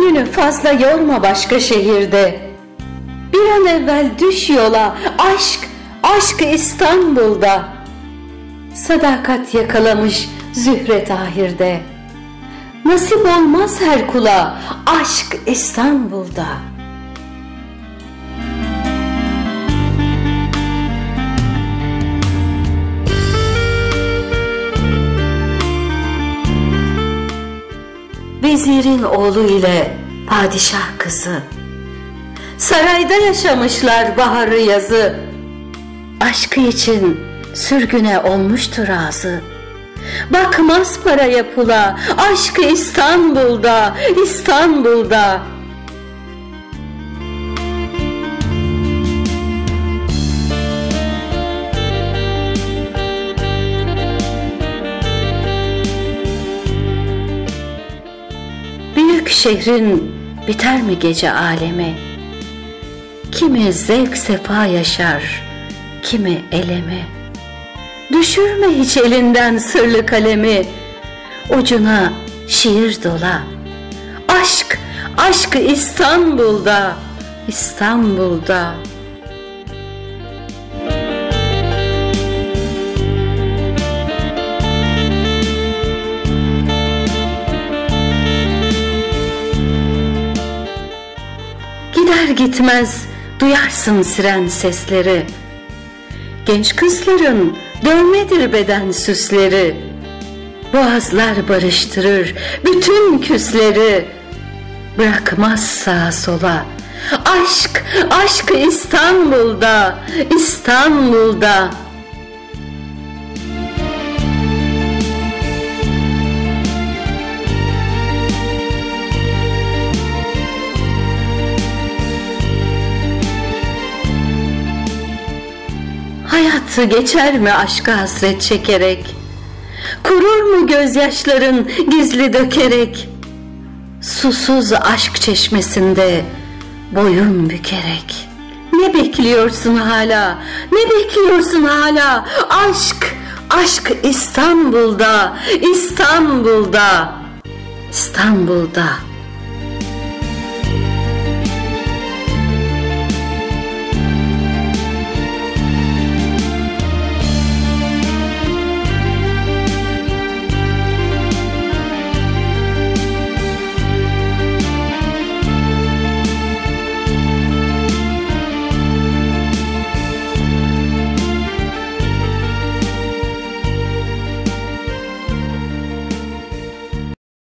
gönlünü fazla yorma başka şehirde. Bir an evvel düş yola, aşk, aşk İstanbul'da. Sadakat yakalamış Zühre Tahir'de. Nasip olmaz her kula, aşk İstanbul'da. Vezirin oğlu ile padişah kızı, sarayda yaşamışlar baharı yazı. Aşkı için sürgüne olmuştur razı. Bakmaz paraya pula, aşkı İstanbul'da, İstanbul'da. Büyük şehrin biter mi gece alemi? Kimi zevk sefa yaşar, kimi elemi. Düşürme hiç elinden sırlı kalemi, ucuna şiir dola. Aşk, aşk İstanbul'da, İstanbul'da. Gider gitmez duyarsın siren sesleri. Genç kızların dövmedir beden süsleri. Boğazlar barıştırır bütün küsleri. Bırakmaz sağa sola. Aşk, aşk İstanbul'da, İstanbul'da. Hayatı geçer mi aşka hasret çekerek? Kurur mu gözyaşların gizli dökerek? Susuz aşk çeşmesinde boyun bükerek. Ne bekliyorsun hala? Ne bekliyorsun hala? Aşk, aşk İstanbul'da, İstanbul'da, İstanbul'da.